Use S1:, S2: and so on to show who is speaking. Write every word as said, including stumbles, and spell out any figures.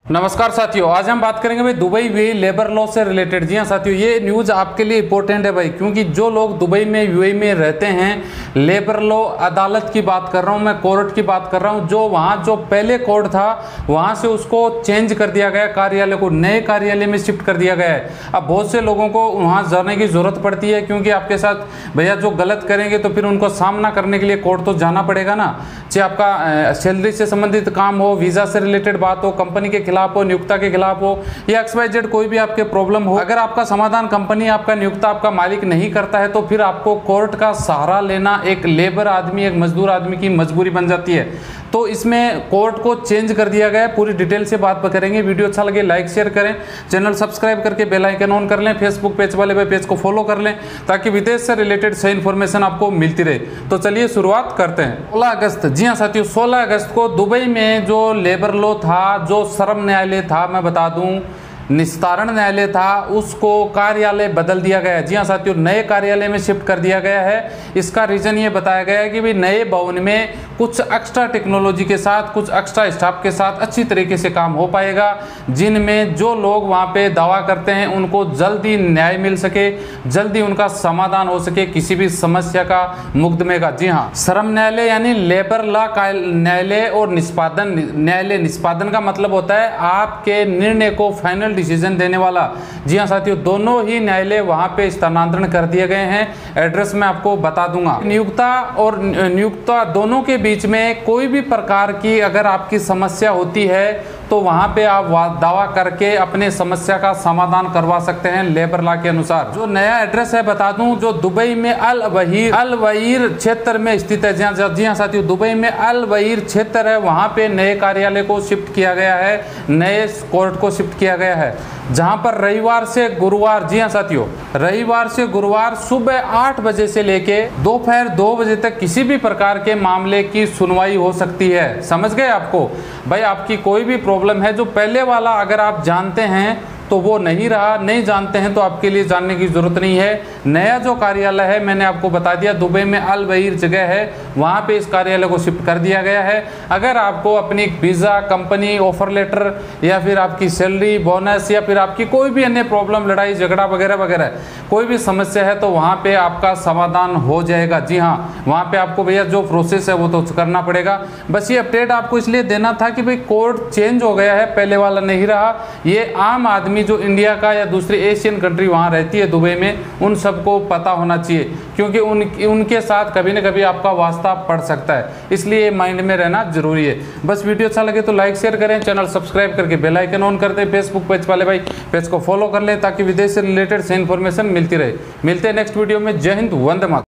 S1: नमस्कार साथियों, आज हम बात करेंगे भाई दुबई में लेबर लॉ से रिलेटेड। जी हाँ साथियों, ये न्यूज़ आपके लिए इंपॉर्टेंट है भाई, क्योंकि जो लोग दुबई में यूएई में रहते हैं, लेबर लॉ अदालत की बात कर रहा हूँ मैं, कोर्ट की बात कर रहा हूँ, जो वहाँ जो पहले कोर्ट था वहाँ से उसको चेंज कर दिया गया, कार्यालय को नए कार्यालय में शिफ्ट कर दिया गया है। अब बहुत से लोगों को वहाँ जाने की ज़रूरत पड़ती है, क्योंकि आपके साथ भैया जो गलत करेंगे तो फिर उनको सामना करने के लिए कोर्ट तो जाना पड़ेगा ना। चाहे आपका सैलरी से संबंधित काम हो, वीज़ा से रिलेटेड बात हो, कंपनी के खिलाफ हो, नियोक्ता के खिलाफ हो, या एक्स वाई जेड कोई भी आपके प्रॉब्लम हो, अगर आपका समाधान कंपनी, आपका नियोक्ता, आपका मालिक नहीं करता है तो फिर आपको कोर्ट का सहारा लेना एक लेबर आदमी, एक मजदूर आदमी की मजबूरी बन जाती है। तो इसमें कोर्ट को चेंज कर दिया गया है। पूरी डिटेल से बात करेंगे। वीडियो अच्छा लगे लाइक शेयर करें, चैनल सब्सक्राइब करके बेल आइकन ऑन कर लें, फेसबुक पेज वाले पे पेज को फॉलो कर लें, ताकि विदेश से रिलेटेड सही इन्फॉर्मेशन आपको मिलती रहे। तो चलिए शुरुआत करते हैं। सोलह अगस्त, जी हाँ साथियों, सोलह अगस्त को दुबई में जो लेबर लॉ था, जो श्रम न्यायालय था, मैं बता दूं निस्तारण न्यायालय था, उसको कार्यालय बदल दिया गया है। जी हाँ साथियों, नए कार्यालय में शिफ्ट कर दिया गया है। इसका रीजन ये बताया गया है कि भाई नए भवन में कुछ एक्स्ट्रा टेक्नोलॉजी के साथ, कुछ एक्स्ट्रा स्टाफ के साथ अच्छी तरीके से काम हो पाएगा, जिनमें जो लोग वहाँ पे दावा करते हैं उनको जल्दी न्याय मिल सके, जल्दी उनका समाधान हो सके किसी भी समस्या का, मुकदमे का। जी हाँ, श्रम न्यायालय यानी लेबर लॉ न्यायालय और निष्पादन न्यायालय, निष्पादन का मतलब होता है आपके निर्णय को फाइनल डिसीजन देने वाला। जी हाँ साथियों, दोनों ही न्यायालय वहां पे स्थानांतरण कर दिए गए हैं। एड्रेस मैं आपको बता दूंगा। नियोक्ता और नियोक्ता दोनों के बीच में कोई भी प्रकार की अगर आपकी समस्या होती है तो वहां पे आप दावा करके अपने समस्या का समाधान करवा सकते हैं लेबर लॉ के अनुसार। जो नया एड्रेस है बता दूं, जो दुबई में अल वहीर अल वहीर क्षेत्र में स्थित है। जी हाँ साथियों, दुबई में अल वहीर क्षेत्र है, वहां पे नए कार्यालय को शिफ्ट किया गया है, नए कोर्ट को शिफ्ट किया गया है, जहां पर रविवार से गुरुवार, जी हाँ साथियों, रविवार से गुरुवार सुबह आठ बजे से लेके दोपहर दो बजे तक किसी भी प्रकार के मामले की सुनवाई हो सकती है। समझ गए आपको भाई? आपकी कोई भी प्रॉब्लम है, जो पहले वाला अगर आप जानते हैं तो वो नहीं रहा, नहीं जानते हैं तो आपके लिए जानने की जरूरत नहीं है। नया जो कार्यालय है मैंने आपको बता दिया, दुबई में अल वहीर जगह है, वहाँ पे इस कार्यालय को शिफ्ट कर दिया गया है। अगर आपको अपनी वीज़ा, कंपनी ऑफर लेटर, या फिर आपकी सैलरी, बोनस, या फिर आपकी कोई भी अन्य प्रॉब्लम, लड़ाई झगड़ा वगैरह वगैरह कोई भी समस्या है तो वहाँ पर आपका समाधान हो जाएगा। जी हाँ, वहाँ पर आपको भैया जो प्रोसेस है वो तो करना पड़ेगा। बस ये अपडेट आपको इसलिए देना था कि भाई कोर्ट चेंज हो गया है, पहले वाला नहीं रहा। ये आम आदमी जो इंडिया का या दूसरी एशियन कंट्री वहाँ रहती है दुबई में, उन सबको पता होना चाहिए, क्योंकि उन उनके साथ कभी न कभी आपका वास्ता पड़ सकता है, इसलिए माइंड में रहना जरूरी है। बस वीडियो अच्छा लगे तो लाइक शेयर करें, चैनल सब्सक्राइब करके बेल आइकन ऑन कर दें, फेसबुक पेज वाले भाई पेज को फॉलो कर लें, ताकि विदेश से रिलेटेड से इन्फॉर्मेशन मिलती रहे। मिलते हैं नेक्स्ट वीडियो में। जय हिंद, वंदे मातरम।